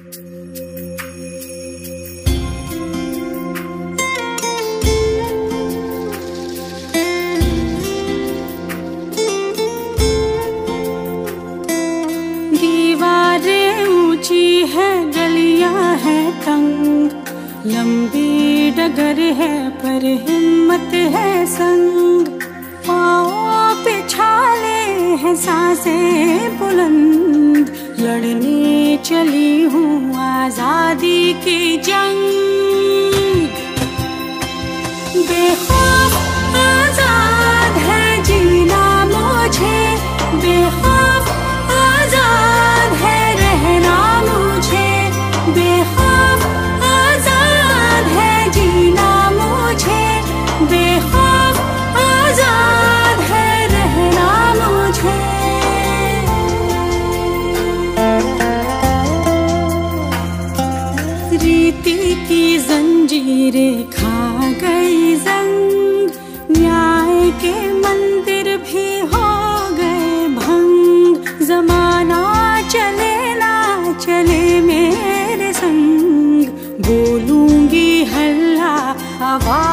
लंबी डगर है पर हिम्मत है संग, पाँव पे छाले हैं सांसें बुलंद, लड़ने चली हूँ आजादी की जंग। बेखौफ आजाद है जीना मुझे, बेखौफ आजाद है रहना मुझे, बेखौफ आजाद है जीना मुझे, बेखौफ आजाद है रहना मुझे। रीति की जंजीरें खा गई जंग, न्याय के मंदिर भी हो गए भंग, जमाना चले ना चले मेरे संग, बोलूंगी हल्ला आवाज